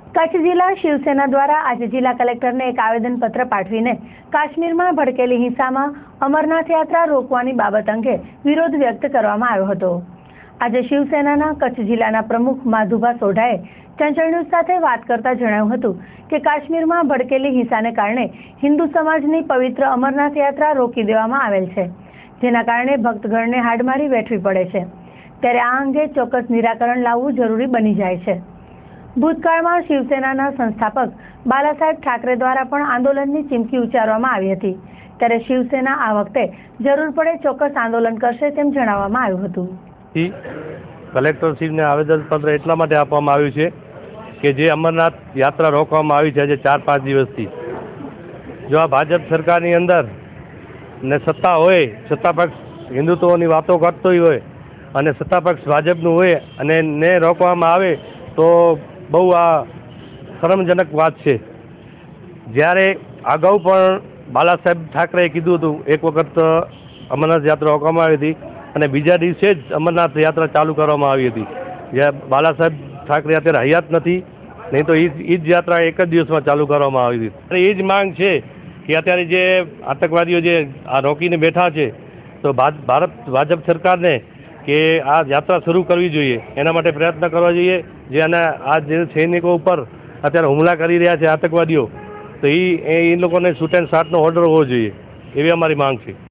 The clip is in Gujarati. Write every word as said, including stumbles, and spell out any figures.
કચ્છ જિલ્લા શિવસેના દ્વારા આજે જિલ્લા કલેક્ટરને એક આવેદનપત્ર પાઠવીને કાશ્મીરમાં ભડકેલી હિંસામાં અમરનાથ યાત્રા રોકવાની બાબત અંગે વિરોધ વ્યક્ત કરવામાં આવ્યો હતો। આજે શિવસેનાના કચ્છ જિલ્લાના પ્રમુખ માધુભા સોઢાએ ચંચળ ન્યૂઝ સાથે વાત કરતા જણાવ્યું હતું કે કાશ્મીરમાં ભડકેલી હિંસાને કારણે હિન્દુ સમાજની પવિત્ર અમરનાથ યાત્રા રોકી દેવામાં આવેલ છે, જેના કારણે ભક્તગણને હાડમારી વેઠવી પડે છે। ત્યારે આ અંગે ચોક્કસ નિરાકરણ લાવવું જરૂરી બની જાય છે। ભૂતકાળમાં શિવસેનાના સંસ્થાપક બાલાસાહેબ ઠાકરે દ્વારા પણ આંદોલનની ચીમકી ઉચ્ચારવામાં આવી હતી, ત્યારે શિવસેના આ વખતે જરૂર પડે ચોક્કસ આંદોલન કરશે તેમ જણાવવામાં આવ્યું હતું। કલેક્ટરશ્રીને આવેદનપત્ર એટલા માટે આપવામાં આવ્યું છે કે જે અમરનાથ યાત્રા રોકવામાં આવી છે આજે ચાર પાંચ દિવસથી, જો આ ભાજપ સરકારની અંદર ને સત્તા હોય, સત્તા પક્ષ હિન્દુત્વની વાતો કરતો હોય અને સત્તા પક્ષ ભાજપનું હોય અને ને રોકવામાં આવે તો બહુ આ શરમજનક વાત છે। જ્યારે અગાઉ પણ બાલાસાહેબ ઠાકરેએ કીધું હતું, એક વખત અમરનાથ યાત્રા રોકવામાં આવી હતી અને બીજા દિવસે જ અમરનાથ યાત્રા ચાલુ કરવામાં આવી હતી। જ્યાં બાલાસાહેબ ઠાકરે અત્યારે હયાત નથી, નહીં તો એ જ યાત્રા એક જ દિવસમાં ચાલુ કરવામાં આવી હતી। અને એ જ માંગ છે કે અત્યારે જે આતંકવાદીઓ જે આ રોકીને બેઠા છે તો ભારત ભાજપ સરકારને કે આ યાત્રા શરૂ કરવી જોઈએ, એના માટે પ્રયત્ન કરવા જોઈએ। જે અને આ જે સૈનિકો ઉપર અત્યારે હુમલા કરી રહ્યા છે આતંકવાદીઓ, તો એ એ લોકોને છૂટ એન્ડ શાર્ટનો ઓર્ડર હોવો જોઈએ, એવી અમારી માંગ છે।